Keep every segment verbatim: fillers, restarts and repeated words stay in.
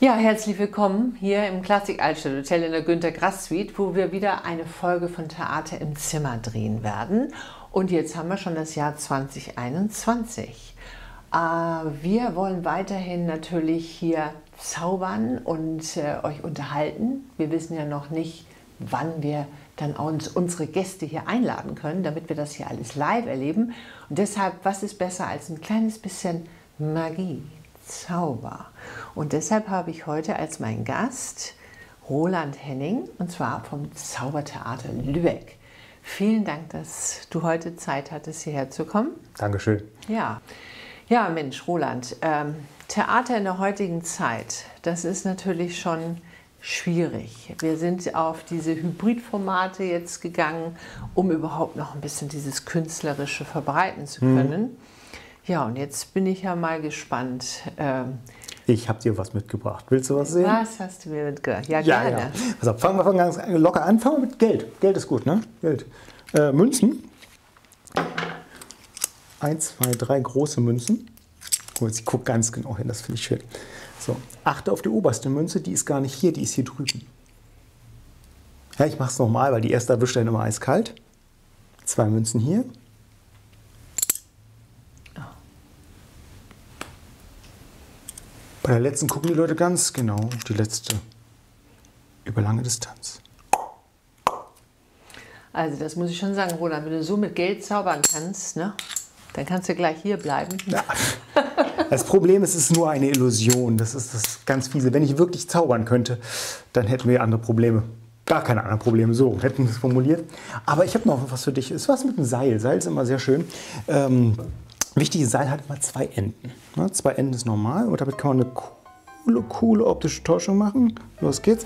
Ja, herzlich willkommen hier im Klassik Altstadt Hotel in der Günter Grass Suite, wo wir wieder eine Folge von Theater im Zimmer drehen werden. Und jetzt haben wir schon das Jahr zweitausendeinundzwanzig. Äh, wir wollen weiterhin natürlich hier zaubern und äh, euch unterhalten. Wir wissen ja noch nicht, wann wir dann uns unsere Gäste hier einladen können, damit wir das hier alles live erleben. Und deshalb, was ist besser als ein kleines bisschen Magie? Zauber. Und deshalb habe ich heute als meinen Gast Roland Henning, und zwar vom Zaubertheater Lübeck. Vielen Dank, dass du heute Zeit hattest, hierher zu kommen. Dankeschön. Ja, ja Mensch, Roland, ähm, Theater in der heutigen Zeit, das ist natürlich schon schwierig. Wir sind auf diese Hybridformate jetzt gegangen, um überhaupt noch ein bisschen dieses Künstlerische verbreiten zu können. Hm. Ja, und jetzt bin ich ja mal gespannt. Ähm, ich habe dir was mitgebracht. Willst du was sehen? Was hast du mir mitgebracht? Ja, ja, gerne. Ja. Pass auf, fangen wir von ganz locker an. Fangen wir mit Geld. Geld ist gut, ne? Geld. Äh, Münzen. Eins, zwei, drei große Münzen. Gut, ich gucke ganz genau hin, das finde ich schön. So, achte auf die oberste Münze, die ist gar nicht hier, die ist hier drüben. Ja, ich mache es nochmal, weil die erste erwischt dann immer eiskalt. Zwei Münzen hier. Bei der letzten gucken die Leute ganz genau, die letzte, über lange Distanz. Also das muss ich schon sagen, Roland, wenn du so mit Geld zaubern kannst, ne, dann kannst du gleich hier bleiben. Ja. Das Problem ist, es ist nur eine Illusion, das ist das ganz fiese. Wenn ich wirklich zaubern könnte, dann hätten wir andere Probleme. Gar keine anderen Probleme, so hätten wir es formuliert. Aber ich habe noch was für dich, es ist was mit dem Seil, Seil ist immer sehr schön. Ähm, Wichtiges Seil hat immer zwei Enden. Ne, zwei Enden ist normal und damit kann man eine coole, coole optische Täuschung machen. Los geht's.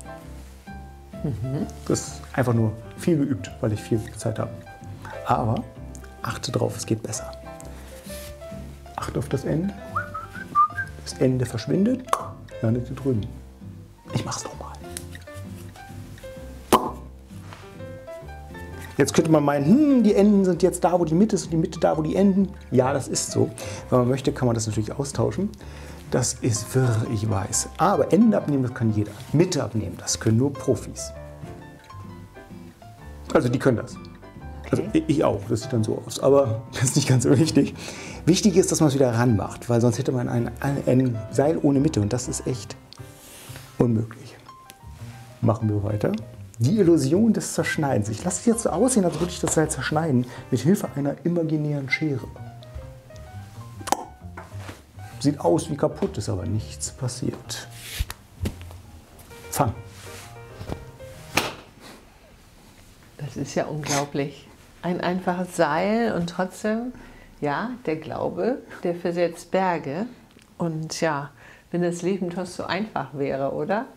Mhm. Das ist einfach nur viel geübt, weil ich viel Zeit habe. Aber achte drauf, es geht besser. Achte auf das Ende. Das Ende verschwindet, landet hier drüben. Ich mach's nochmal. Jetzt könnte man meinen, hm, die Enden sind jetzt da, wo die Mitte ist und die Mitte da, wo die Enden. Ja, das ist so. Wenn man möchte, kann man das natürlich austauschen. Das ist wirr, ich weiß. Aber Enden abnehmen, das kann jeder. Mitte abnehmen, das können nur Profis. Also die können das. Also ich auch, das sieht dann so aus. Aber das ist nicht ganz so wichtig. Wichtig ist, dass man es wieder ranmacht, weil sonst hätte man ein, ein Seil ohne Mitte und das ist echt unmöglich. Machen wir weiter. Die Illusion des Zerschneidens. Ich lasse es jetzt so aussehen, als würde ich das Seil zerschneiden, mit Hilfe einer imaginären Schere. Sieht aus wie kaputt, ist aber nichts passiert. Fang. Das ist ja unglaublich. Ein einfaches Seil und trotzdem, ja, der Glaube, der versetzt Berge. Und ja, wenn das Leben doch so einfach wäre, oder?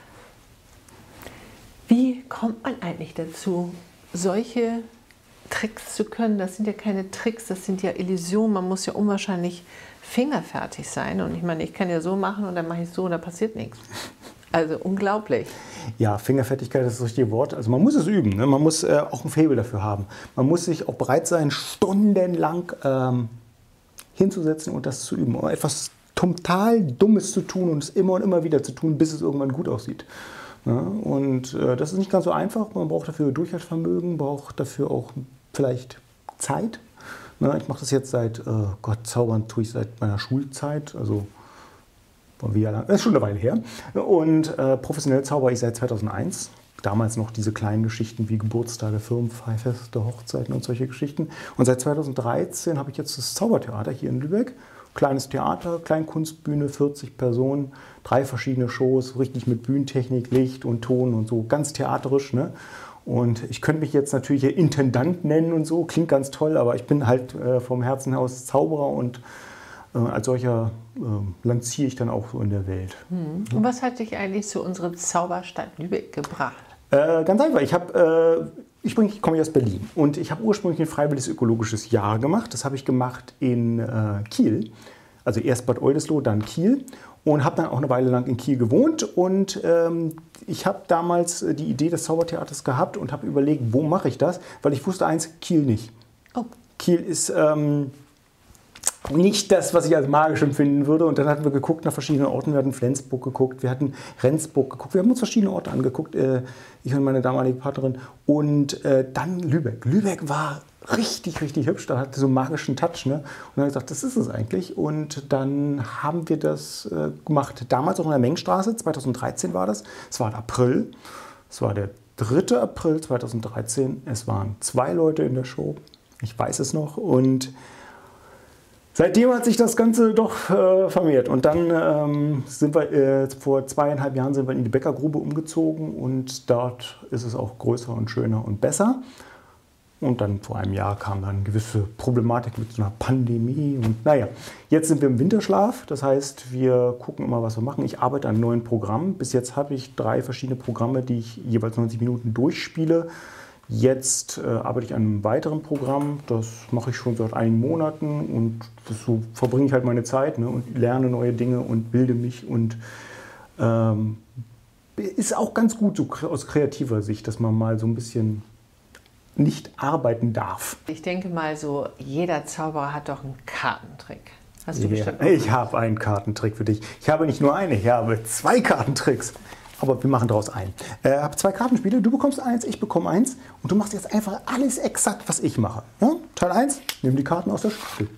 Wie kommt man eigentlich dazu, solche Tricks zu können? Das sind ja keine Tricks, das sind ja Illusionen. Man muss ja unwahrscheinlich fingerfertig sein. Und ich meine, ich kann ja so machen und dann mache ich so und da passiert nichts. Also unglaublich. Ja, Fingerfertigkeit ist das richtige Wort. Also man muss es üben, ne? Man muss äh, auch ein Faible dafür haben. Man muss sich auch bereit sein, stundenlang ähm, hinzusetzen und das zu üben. Und etwas total Dummes zu tun und es immer und immer wieder zu tun, bis es irgendwann gut aussieht. Ja, und äh, das ist nicht ganz so einfach. Man braucht dafür Durchhaltevermögen, braucht dafür auch vielleicht Zeit. Na, ich mache das jetzt seit, äh, Gott, zaubern tue ich seit meiner Schulzeit, also wie lange? Das ist schon eine Weile her. Und äh, professionell zauber ich seit zweitausendeins. Damals noch diese kleinen Geschichten wie Geburtstage, Firmenfeste, Hochzeiten und solche Geschichten. Und seit zweitausenddreizehn habe ich jetzt das Zaubertheater hier in Lübeck. Kleines Theater, Kleinkunstbühne, vierzig Personen, drei verschiedene Shows, richtig mit Bühnentechnik, Licht und Ton und so, ganz theaterisch. Ne? Und ich könnte mich jetzt natürlich Intendant nennen und so, klingt ganz toll, aber ich bin halt äh, vom Herzen aus Zauberer und äh, als solcher äh, lanciere ich dann auch so in der Welt. Hm. Und was hat dich eigentlich zu unserer Zauberstadt Lübeck gebracht? Äh, ganz einfach, ich habe... Äh, Ich, ich komme aus Berlin und ich habe ursprünglich ein freiwilliges ökologisches Jahr gemacht. Das habe ich gemacht in äh, Kiel, also erst Bad Oldesloe, dann Kiel und habe dann auch eine Weile lang in Kiel gewohnt. Und ähm, ich habe damals die Idee des Zaubertheaters gehabt und habe überlegt, wo mache ich das, weil ich wusste eins, Kiel nicht. Oh. Kiel ist ähm, nicht das, was ich als magisch empfinden würde. Und dann hatten wir geguckt nach verschiedenen Orten. Wir hatten Flensburg geguckt, wir hatten Rendsburg geguckt. Wir haben uns verschiedene Orte angeguckt, äh, ich und meine damalige Partnerin. Und äh, dann Lübeck. Lübeck war richtig, richtig hübsch. Da hatte so einen magischen Touch. Ne? Und dann habe ich gesagt, das ist es eigentlich. Und dann haben wir das äh, gemacht. Damals auch in der Mengstraße, zweitausenddreizehn war das. Es war April. Es war der dritte April zweitausenddreizehn. Es waren zwei Leute in der Show. Ich weiß es noch. Und seitdem hat sich das Ganze doch äh, vermehrt. Und dann ähm, sind wir äh, vor zweieinhalb Jahren sind wir in die Bäckergrube umgezogen und dort ist es auch größer und schöner und besser. Und dann vor einem Jahr kam dann eine gewisse Problematik mit so einer Pandemie. Und naja, jetzt sind wir im Winterschlaf. Das heißt, wir gucken immer, was wir machen. Ich arbeite an einem neuen Programm. Bis jetzt habe ich drei verschiedene Programme, die ich jeweils neunzig Minuten durchspiele. Jetzt äh, arbeite ich an einem weiteren Programm, das mache ich schon seit einigen Monaten und das so verbringe ich halt meine Zeit, ne, und lerne neue Dinge und bilde mich und ähm, ist auch ganz gut so aus kreativer Sicht, dass man mal so ein bisschen nicht arbeiten darf. Ich denke mal so, jeder Zauberer hat doch einen Kartentrick. Hast du Ja, bestimmt auch. ich habe einen Kartentrick für dich. Ich habe nicht nur einen, ich habe zwei Kartentricks. Aber wir machen daraus einen. Ich äh, habe zwei Kartenspiele, du bekommst eins, ich bekomme eins. Und du machst jetzt einfach alles exakt, was ich mache. Ja? Teil eins, nimm die Karten aus der Schachtel.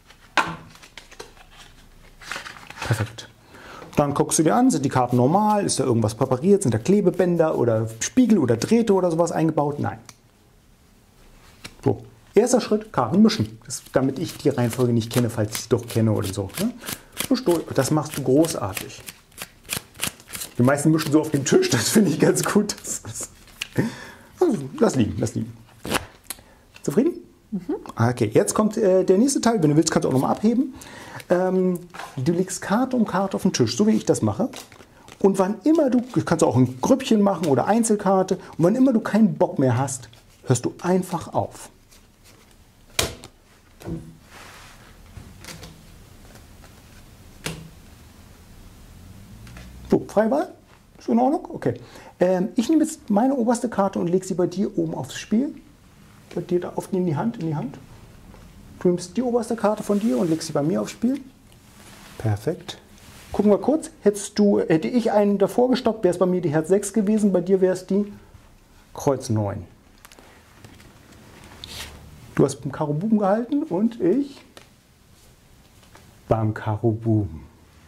Perfekt. Dann guckst du dir an, sind die Karten normal, ist da irgendwas präpariert, sind da Klebebänder oder Spiegel oder Drähte oder sowas eingebaut? Nein. So, erster Schritt, Karten mischen. Das, damit ich die Reihenfolge nicht kenne, falls ich sie doch kenne oder so. Ne? Das machst du großartig. Die meisten mischen so auf dem Tisch, das finde ich ganz gut. Also, lass liegen, lass liegen. Zufrieden? Mhm. Okay, jetzt kommt äh, der nächste Teil. Wenn du willst, kannst du auch nochmal abheben. Ähm, du legst Karte um Karte auf den Tisch, so wie ich das mache. Und wann immer du, kannst du auch ein Grüppchen machen oder Einzelkarte. Und wann immer du keinen Bock mehr hast, hörst du einfach auf. So, Freiwahl? Ist in Ordnung? Okay. Ähm, ich nehme jetzt meine oberste Karte und lege sie bei dir oben aufs Spiel. Bei dir da auf in die Hand, in die Hand. Du nimmst die oberste Karte von dir und legst sie bei mir aufs Spiel. Perfekt. Gucken wir kurz. Hättest du, hätte ich einen davor gestoppt, wäre es bei mir die Herz sechs gewesen. Bei dir wäre es die Kreuz neun. Du hast beim Karo Buben gehalten und ich beim Karo Buben.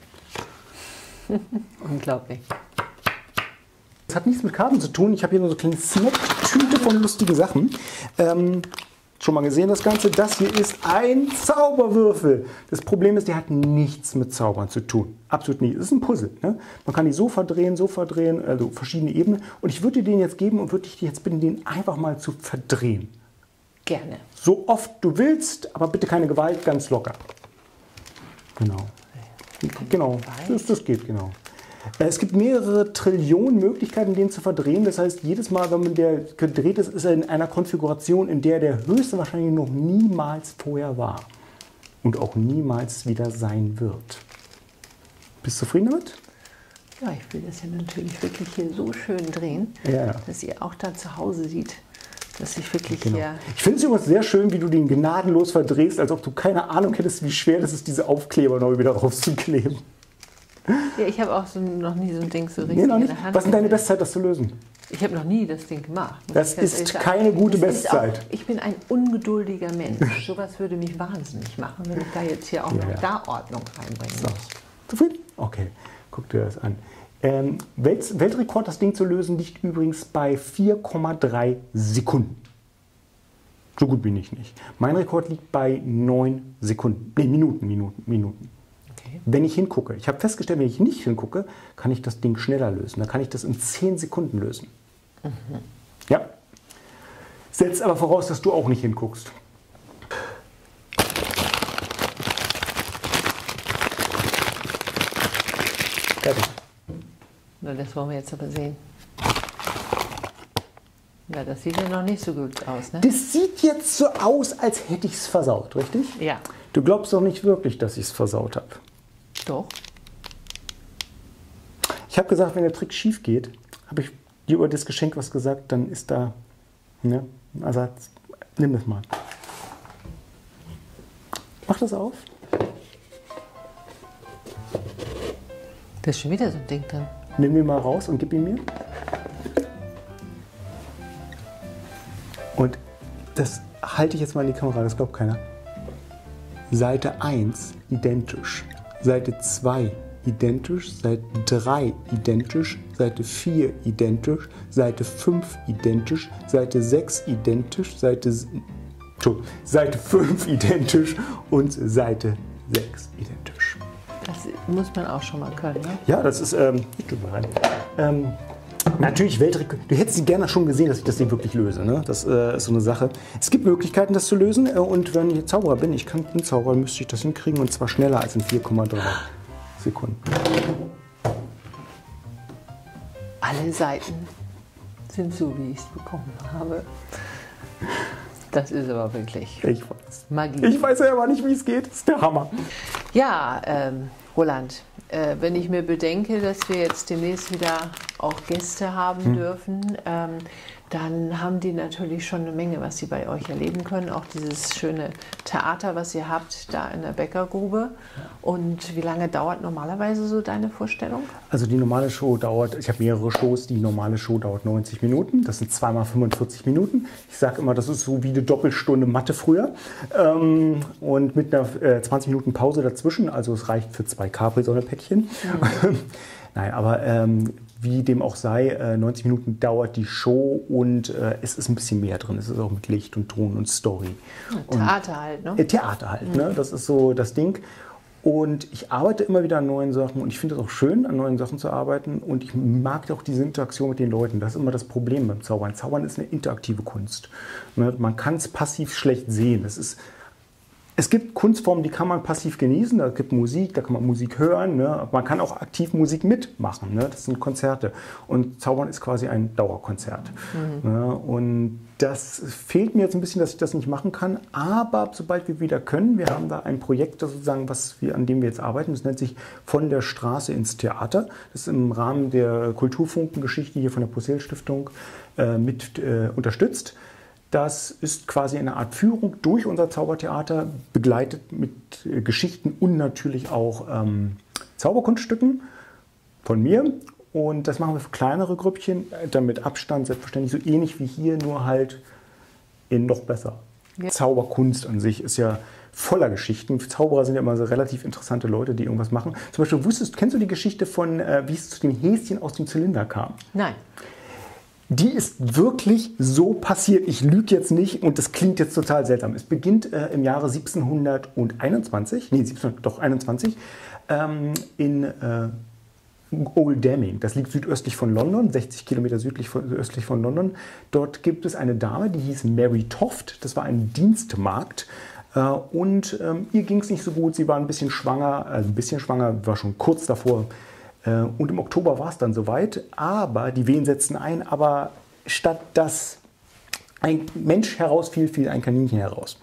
Unglaublich. Das hat nichts mit Karten zu tun. Ich habe hier nur so eine kleine Snack-Tüte von lustigen Sachen. Ähm, schon mal gesehen das Ganze? Das hier ist ein Zauberwürfel. Das Problem ist, der hat nichts mit Zaubern zu tun. Absolut nicht. Es ist ein Puzzle. Ne? Man kann die so verdrehen, so verdrehen, also verschiedene Ebenen. Und ich würde dir den jetzt geben und würde dich jetzt bitten, den einfach mal zu verdrehen. Gerne. So oft du willst, aber bitte keine Gewalt, ganz locker. Genau. Genau, das, das geht, genau. Es gibt mehrere Trillionen Möglichkeiten, den zu verdrehen. Das heißt, jedes Mal, wenn man der gedreht ist, ist er in einer Konfiguration, in der der höchste wahrscheinlich noch niemals vorher war. Und auch niemals wieder sein wird. Bist du zufrieden damit? Ja, ich will das ja natürlich wirklich hier so schön drehen, Ja. dass ihr auch da zu Hause seht, dass ich wirklich Genau. hier... Ich finde es übrigens sehr schön, wie du den gnadenlos verdrehst, als ob du keine Ahnung hättest, wie schwer das ist, diese Aufkleber neu wieder rauszukleben. Ja, ich habe auch so, noch nie so ein Ding so richtig Nee, noch in nicht. der Hand. Was ist denn deine Bestzeit, das zu lösen? Ich habe noch nie das Ding gemacht. muss Das ich ganz ist ehrlich sagen. keine gute Das ist Bestzeit. Auch, ich bin ein ungeduldiger Mensch. Sowas würde mich wahnsinnig machen, wenn ich da jetzt hier auch Ja, noch ja. da Ordnung reinbringen So. muss. Zufrieden? Okay, guck dir das an. Ähm, Welt, Weltrekord, das Ding zu lösen, liegt übrigens bei vier Komma drei Sekunden. So gut bin ich nicht. Mein Rekord liegt bei neun Sekunden. Nee, Minuten, Minuten, Minuten. Okay. Wenn ich hingucke. Ich habe festgestellt, wenn ich nicht hingucke, kann ich das Ding schneller lösen. Dann kann ich das in zehn Sekunden lösen. Mhm. Ja. Setzt aber voraus, dass du auch nicht hinguckst. Fertig. Na, das wollen wir jetzt aber sehen. Ja, das sieht ja noch nicht so gut aus, ne? Das sieht jetzt so aus, als hätte ich es versaut, richtig? Ja. Du glaubst doch nicht wirklich, dass ich es versaut habe. Doch. Ich habe gesagt, wenn der Trick schief geht, habe ich dir über das Geschenk was gesagt, dann ist da, ne, also nimm das mal. Mach das auf. Da ist schon wieder so ein Ding drin. Nimm ihn mal raus und gib ihn mir. Und das halte ich jetzt mal in die Kamera, das glaubt keiner. Seite eins identisch, Seite zwei identisch, Seite drei identisch, Seite vier identisch, Seite fünf identisch, Seite sechs identisch, Seite, Seite fünf identisch und Seite sechs identisch. Das muss man auch schon mal können, ne? Ja, das ist, ähm, ähm, natürlich Weltrekord. Du hättest gerne schon gesehen, dass ich das Ding wirklich löse. Ne? Das äh, ist so eine Sache. Es gibt Möglichkeiten, das zu lösen. Äh, und wenn ich Zauberer bin, ich kann ein Zauberer, müsste ich das hinkriegen. Und zwar schneller als in vier Komma drei Sekunden. Alle Seiten sind so, wie ich es bekommen habe. Das ist aber wirklich Ich weiß. Magie. Ich weiß ja aber nicht, wie es geht. Das ist der Hammer. Ja, ähm, Roland, äh, wenn ich mir bedenke, dass wir jetzt demnächst wieder auch Gäste haben hm. dürfen, ähm, dann haben die natürlich schon eine Menge, was sie bei euch erleben können. Auch dieses schöne Theater, was ihr habt, da in der Bäckergrube. Und wie lange dauert normalerweise so deine Vorstellung? Also die normale Show dauert, ich habe mehrere Shows, die normale Show dauert neunzig Minuten. Das sind zweimal fünfundvierzig Minuten. Ich sage immer, das ist so wie eine Doppelstunde Mathe früher. Ähm, und mit einer äh, zwanzig Minuten Pause dazwischen. Also es reicht für zwei Capri-Sonne-Päckchen. Mhm. Nein, aber ähm, wie dem auch sei, äh, neunzig Minuten dauert die Show und äh, es ist ein bisschen mehr drin. Es ist auch mit Licht und Ton und Story. Ja, Theater und, halt, ne? Äh, Theater halt, mhm. ne? Das ist so das Ding. Und ich arbeite immer wieder an neuen Sachen und ich finde es auch schön, an neuen Sachen zu arbeiten. Und ich mag auch diese Interaktion mit den Leuten. Das ist immer das Problem beim Zaubern. Zaubern ist eine interaktive Kunst. Ne? Man kann es passiv schlecht sehen. Das ist Es gibt Kunstformen, die kann man passiv genießen. Da gibt Musik, da kann man Musik hören. Ne? Man kann auch aktiv Musik mitmachen. Ne? Das sind Konzerte. Und Zaubern ist quasi ein Dauerkonzert. Mhm. Ne? Und das fehlt mir jetzt ein bisschen, dass ich das nicht machen kann. Aber sobald wir wieder können, wir haben da ein Projekt, sozusagen, was wir, an dem wir jetzt arbeiten. Das nennt sich Von der Straße ins Theater. Das ist im Rahmen der Kulturfunkengeschichte hier von der Possehl-Stiftung äh, mit äh, unterstützt. Das ist quasi eine Art Führung durch unser Zaubertheater, begleitet mit äh, Geschichten und natürlich auch ähm, Zauberkunststücken von mir. Und das machen wir für kleinere Grüppchen, dann mit Abstand, selbstverständlich so ähnlich wie hier, nur halt in noch besser. Ja. Zauberkunst an sich ist ja voller Geschichten. Zauberer sind ja immer so relativ interessante Leute, die irgendwas machen. Zum Beispiel, wusstest, kennst du die Geschichte von, äh, wie es zu dem Häschen aus dem Zylinder kam? Nein. Die ist wirklich so passiert. Ich lüge jetzt nicht und das klingt jetzt total seltsam. Es beginnt äh, im Jahre siebzehnhunderteinundzwanzig, nee, siebzehnhundert, doch einundzwanzig, ähm, in äh, Oldham. Das liegt südöstlich von London, sechzig Kilometer südlich von, östlich von London. Dort gibt es eine Dame, die hieß Mary Toft. Das war ein Dienstmagd. Äh, und ähm, ihr ging es nicht so gut. Sie war ein bisschen schwanger, also ein bisschen schwanger, war schon kurz davor. Und im Oktober war es dann soweit, aber die Wehen setzten ein, aber statt dass ein Mensch herausfiel, fiel ein Kaninchen heraus.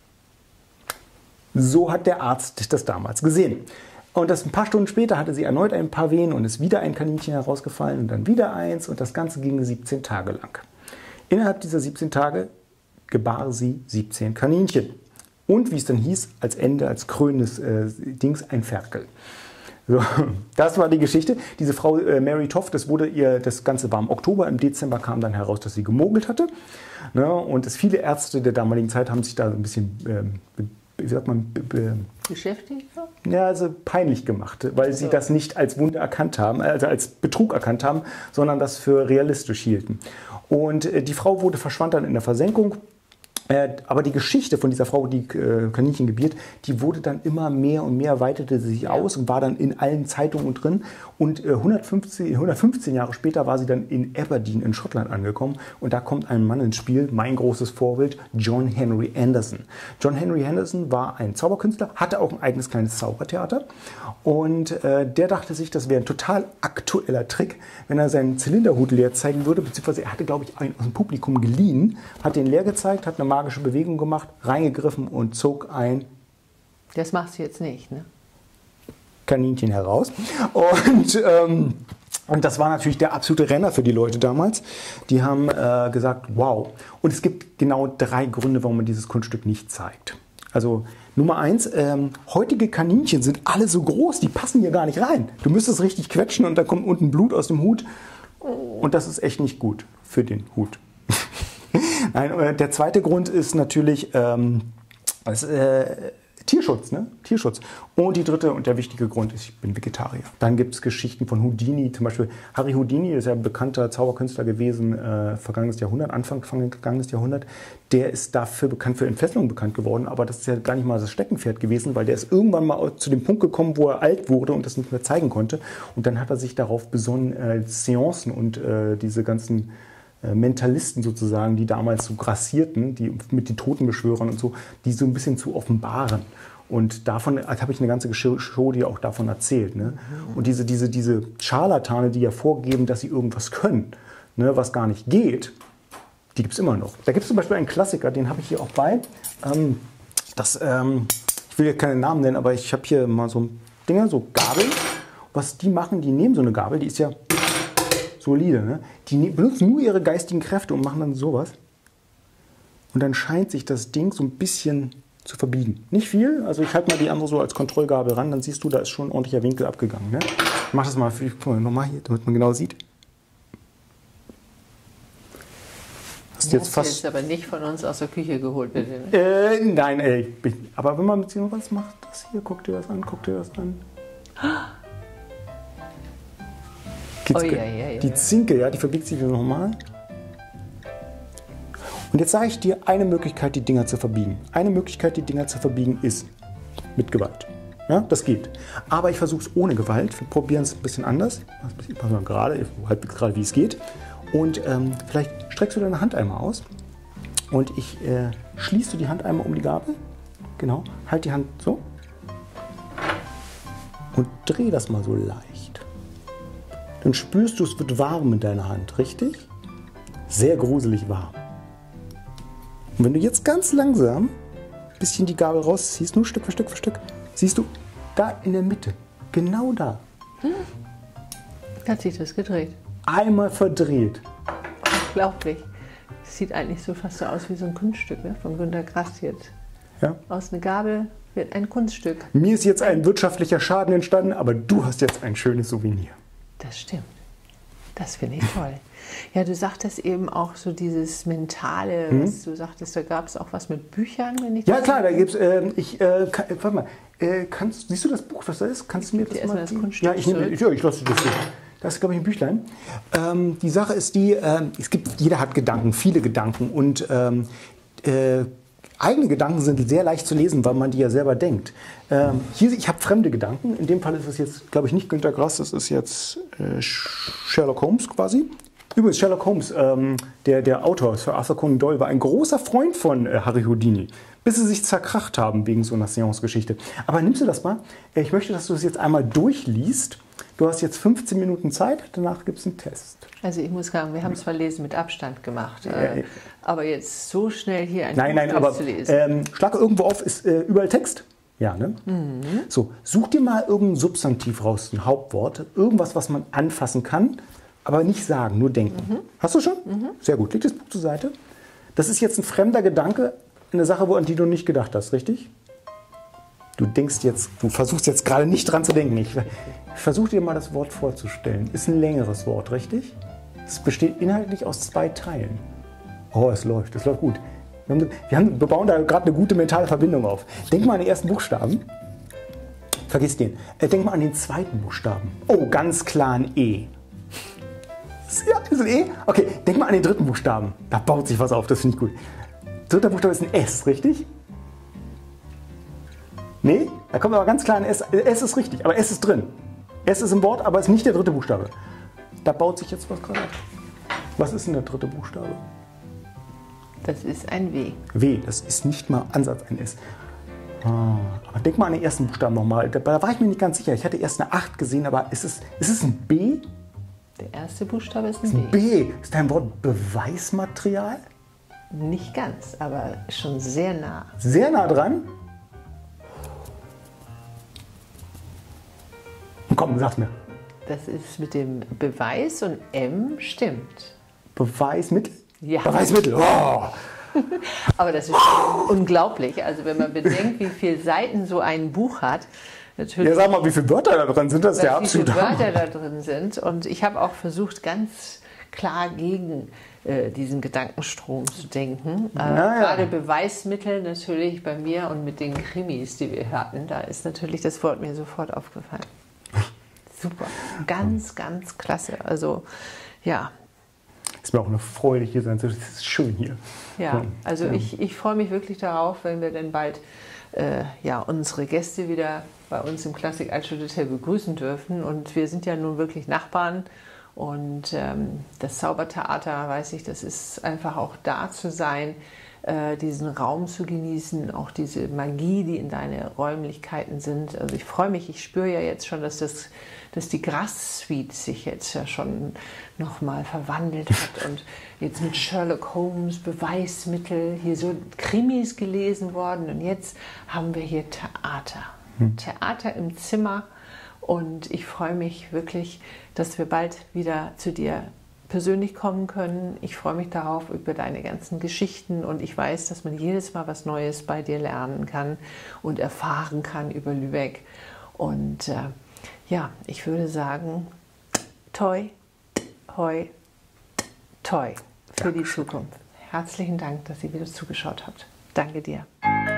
So hat der Arzt das damals gesehen. Und das ein paar Stunden später hatte sie erneut ein paar Wehen und ist wieder ein Kaninchen herausgefallen und dann wieder eins und das Ganze ging siebzehn Tage lang. Innerhalb dieser siebzehn Tage gebar sie siebzehn Kaninchen. Und wie es dann hieß, als Ende, als krönendes äh, Dings, ein Ferkel. So, das war die Geschichte. Diese Frau äh, Mary Toft, das wurde ihr, das Ganze war im Oktober, im Dezember kam dann heraus, dass sie gemogelt hatte. Ne, und das, viele Ärzte der damaligen Zeit haben sich da ein bisschen, ähm, wie sagt man, be, beschäftigt? Ja, also peinlich gemacht, weil sie das nicht als Wunder erkannt haben, also als Betrug erkannt haben, sondern das für realistisch hielten. Und äh, die Frau wurde verschwand dann in der Versenkung. Aber die Geschichte von dieser Frau, die äh, Kaninchen gebiert, die wurde dann immer mehr und mehr, weitete sich ja. aus und war dann in allen Zeitungen drin. Und äh, hundertfünfzehn, hundertfünfzehn Jahre später war sie dann in Aberdeen in Schottland angekommen. Und da kommt ein Mann ins Spiel, mein großes Vorbild, John Henry Anderson. John Henry Anderson war ein Zauberkünstler, hatte auch ein eigenes kleines Zaubertheater. Und äh, der dachte sich, das wäre ein total aktueller Trick, wenn er seinen Zylinderhut leer zeigen würde. Beziehungsweise er hatte, glaube ich, einen aus dem Publikum geliehen, hat den leer gezeigt, hat eine magische Bewegung gemacht, reingegriffen und zog ein... Das machst du jetzt nicht, ne? Kaninchen heraus. Und, ähm, und das war natürlich der absolute Renner für die Leute damals. Die haben äh, gesagt, wow. Und es gibt genau drei Gründe, warum man dieses Kunststück nicht zeigt. Also Nummer eins, ähm, heutige Kaninchen sind alle so groß, die passen hier gar nicht rein. Du müsstest richtig quetschen und dann kommt unten Blut aus dem Hut. Und das ist echt nicht gut für den Hut. Nein, der zweite Grund ist natürlich ähm, das, äh, Tierschutz, ne? Tierschutz. Und die dritte und der wichtige Grund ist, ich bin Vegetarier. Dann gibt es Geschichten von Houdini, zum Beispiel Harry Houdini ist ja ein bekannter Zauberkünstler gewesen, äh, vergangenes Jahrhundert, Anfang vergangenes Jahrhundert. Der ist dafür bekannt, für Entfesselung bekannt geworden, aber das ist ja gar nicht mal das Steckenpferd gewesen, weil der ist irgendwann mal zu dem Punkt gekommen, wo er alt wurde und das nicht mehr zeigen konnte. Und dann hat er sich darauf besonnen, äh, Seancen und äh, diese ganzen Mentalisten sozusagen, die damals so grassierten, die mit den Totenbeschwörern und so, die so ein bisschen zu offenbaren. Und davon habe ich eine ganze Show, die auch davon erzählt. Ne? Und diese, diese, diese Scharlatane, die ja vorgeben, dass sie irgendwas können, ne, was gar nicht geht, die gibt es immer noch. Da gibt es zum Beispiel einen Klassiker, den habe ich hier auch bei. Ähm, das, ähm, ich will ja keine Namen nennen, aber ich habe hier mal so Dinger, so Gabeln. Was die machen, die nehmen so eine Gabel, die ist ja solide, ne? Die benutzen nur ihre geistigen Kräfte und machen dann sowas. Und dann scheint sich das Ding so ein bisschen zu verbiegen. Nicht viel, also ich halte mal die andere so als Kontrollgabel ran, dann siehst du, da ist schon ein ordentlicher Winkel abgegangen. Ne? Ich mach das mal, für, guck mal nochmal hier, damit man genau sieht. Hast du jetzt fast jetzt aber nicht von uns aus der Küche geholt, bitte? Ne? Äh, nein, ey. Aber wenn man mit dir was macht, das hier, guck dir das an, guck dir das an. Oh, ja, ja, ja, die Zinke, ja, die verbiegt sich wieder nochmal. Und jetzt sage ich dir eine Möglichkeit, die Dinger zu verbiegen. Eine Möglichkeit, die Dinger zu verbiegen, ist mit Gewalt. Ja, das geht. Aber ich versuche es ohne Gewalt. Wir probieren es ein bisschen anders. Ich mache mal gerade, halbwegs gerade, wie es geht. Und ähm, vielleicht streckst du deine Hand einmal aus. Und ich äh, schließe die Hand einmal um die Gabel. Genau. Halt die Hand so. Und dreh das mal so leicht. Dann spürst du, es wird warm in deiner Hand, richtig? Sehr gruselig warm. Und wenn du jetzt ganz langsam ein bisschen die Gabel rausziehst, nur Stück für Stück für Stück, siehst du da in der Mitte, genau da. Hm. Hat sich das gedreht. Einmal verdreht. Unglaublich. Das sieht eigentlich so fast so aus wie so ein Kunststück, ne? Von Günter Grass jetzt. Ja. Aus einer Gabel wird ein Kunststück. Mir ist jetzt ein wirtschaftlicher Schaden entstanden, aber du hast jetzt ein schönes Souvenir. Das stimmt. Das finde ich toll. Ja, du sagtest eben auch so dieses Mentale, hm? was du sagtest, da gab es auch was mit Büchern, wenn ich Ja klar, da gibt es, äh, ich, äh, kann, warte mal, äh, kannst, siehst du das Buch, was da ist? Kannst du mir das mal das Kunststück Ja, ich, nehm, ja, ich lasse das hier. Das ist, glaube ich, ein Büchlein. Ähm, die Sache ist die, äh, es gibt, jeder hat Gedanken, viele Gedanken und ähm, äh, eigene Gedanken sind sehr leicht zu lesen, weil man die ja selber denkt. Ähm, hier, ich habe fremde Gedanken. In dem Fall ist es jetzt, glaube ich, nicht Günter Grass, das ist jetzt äh, Sherlock Holmes quasi. Übrigens, Sherlock Holmes, ähm, der, der Autor Sir Arthur Conan Doyle, war ein großer Freund von äh, Harry Houdini, bis sie sich zerkracht haben wegen so einer Seance-Geschichte. Aber nimmst du das mal? Ich möchte, dass du es jetzt einmal durchliest. Du hast jetzt fünfzehn Minuten Zeit, danach gibt es einen Test. Also ich muss sagen, wir haben zwar Lesen mit Abstand gemacht, äh, aber jetzt so schnell hier ein Nein, Buch nein, aber zu lesen. Ähm, schlag irgendwo auf, ist äh, überall Text. Ja, ne? Mhm. So, such dir mal irgendein Substantiv raus, ein Hauptwort, irgendwas, was man anfassen kann, aber nicht sagen, nur denken. Mhm. Hast du schon? Mhm. Sehr gut, leg das Buch zur Seite. Das ist jetzt ein fremder Gedanke, eine Sache, an die du nicht gedacht hast, richtig? Du denkst jetzt, du versuchst jetzt gerade nicht dran zu denken. Ich versuche dir mal das Wort vorzustellen. Ist ein längeres Wort, richtig? Es besteht inhaltlich aus zwei Teilen. Oh, es läuft, es läuft gut. Wir, haben, wir, haben, wir bauen da gerade eine gute mentale Verbindung auf. Denk mal an den ersten Buchstaben. Vergiss den. Äh, denk mal an den zweiten Buchstaben. Oh, ganz klar ein E. Ja, ist ein E? Okay, denk mal an den dritten Buchstaben. Da baut sich was auf, das finde ich gut. Dritter Buchstabe ist ein S, richtig? Nee, da kommt aber ganz klar ein S. S ist richtig, aber S ist drin. S ist im Wort, aber es ist nicht der dritte Buchstabe. Da baut sich jetzt was gerade auf. Was ist denn der dritte Buchstabe? Das ist ein W. W, das ist nicht mal Ansatz ein S. Ah, aber denk mal an den ersten Buchstaben nochmal. Da, da war ich mir nicht ganz sicher. Ich hatte erst eine acht gesehen, aber ist es, ist es ein B? Der erste Buchstabe ist ein, ist ein B. B. Ist dein Wort Beweismaterial? Nicht ganz, aber schon sehr nah. Sehr nah dran? Komm, sag's mir. Das ist mit dem Beweis und M stimmt. Beweismittel? Ja. Beweismittel. Oh. Aber das ist schon unglaublich. Also wenn man bedenkt, wie viele Seiten so ein Buch hat. Natürlich, ja, sag mal, wie viele Wörter da drin sind, das ist der absolute Hammer. Wie viele Wörter da drin sind. Und ich habe auch versucht, ganz klar gegen äh, diesen Gedankenstrom zu denken. Äh, ja, ja. Gerade Beweismittel natürlich bei mir und mit den Krimis, die wir hatten, da ist natürlich das Wort mir sofort aufgefallen. Super, ganz, ganz klasse. Also ja. Ist mir auch eine Freude, hier sein zu dürfen. Es ist schön hier. Ja, also ja. ich, ich freue mich wirklich darauf, wenn wir dann bald äh, ja, unsere Gäste wieder bei uns im Classic Altstadt Hotel begrüßen dürfen. Und wir sind ja nun wirklich Nachbarn. Und ähm, das Zaubertheater, weiß ich, das ist einfach auch da zu sein, äh, diesen Raum zu genießen, auch diese Magie, die in deine Räumlichkeiten sind. Also ich freue mich, ich spüre ja jetzt schon, dass, das, dass die Grass-Suite sich jetzt ja schon nochmal verwandelt hat und jetzt mit Sherlock Holmes, Beweismittel, hier so Krimis gelesen worden und jetzt haben wir hier Theater. Hm. Theater im Zimmer. Und ich freue mich wirklich, dass wir bald wieder zu dir persönlich kommen können. Ich freue mich darauf über deine ganzen Geschichten und ich weiß, dass man jedes Mal was Neues bei dir lernen kann und erfahren kann über Lübeck. Und äh, ja, ich würde sagen, toi, hoi, toi für die Zukunft. Herzlichen Dank, dass ihr wieder zugeschaut habt. Danke dir.